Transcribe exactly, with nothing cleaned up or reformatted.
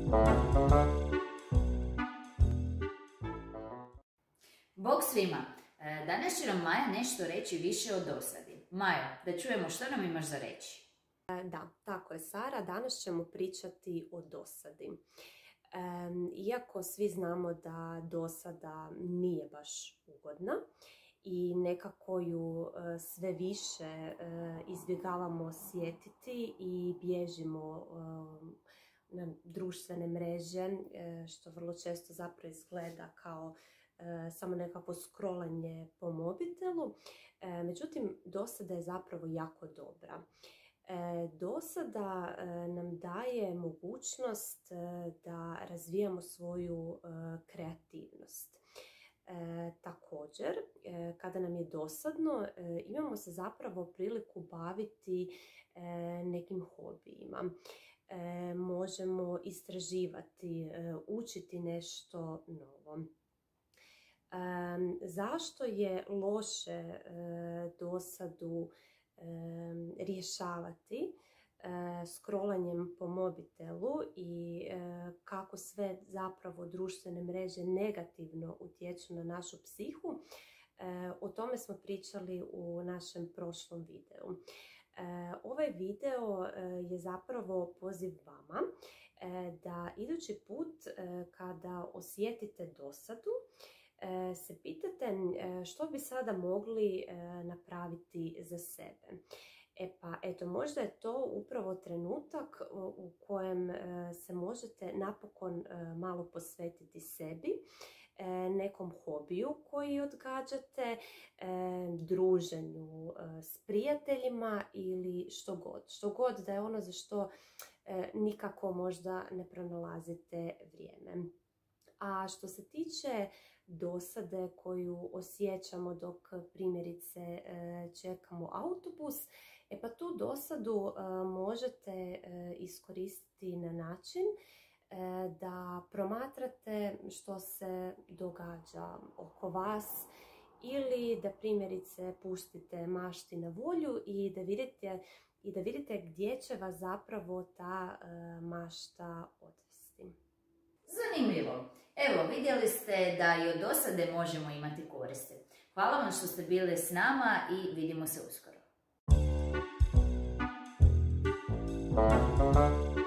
Bog svima! Danas će nam Maja nešto reći više o dosadi. Majo, da čujemo što nam imaš za reći. Da, tako je Sara. Danas ćemo pričati o dosadi. Iako svi znamo da dosada nije baš ugodna i nekako ju sve više izbjegavamo osjetiti i bježimo na društvene mreže, što vrlo često zapravo izgleda kao samo nekako scrollanje po mobitelu. Međutim, dosada je zapravo jako dobra. Dosada nam daje mogućnost da razvijamo svoju kreativnost. Također, kada nam je dosadno, imamo se zapravo priliku baviti nekim hobijima. Možemo istraživati, učiti nešto novo. Zašto je loše dosadu rješavati scrollanjem po mobitelu i kako sve zapravo društvene mreže negativno utječu na našu psihu? O tome smo pričali u našem prošlom videu. Ovaj video je zapravo poziv vama da idući put kada osjetite dosadu se pitate što bi sada mogli napraviti za sebe. E pa, eto, možda je to upravo trenutak u kojem se možete napokon malo posvetiti sebi, nekom hobiju koji odgađate, druženju s prijateljima ili što god. Što god da je ono za što nikako možda ne pronalazite vrijeme. A što se tiče dosade koju osjećamo dok primjerice čekamo autobus, e pa tu dosadu možete iskoristiti na način da promatrate što se događa oko vas ili da primjerice pustite mašti na volju i da vidite, i da vidite gdje će vas zapravo ta mašta odvesti. Zanimljivo! Evo, vidjeli ste da i od dosade možemo imati koristi. Hvala vam što ste bili s nama i vidimo se uskoro.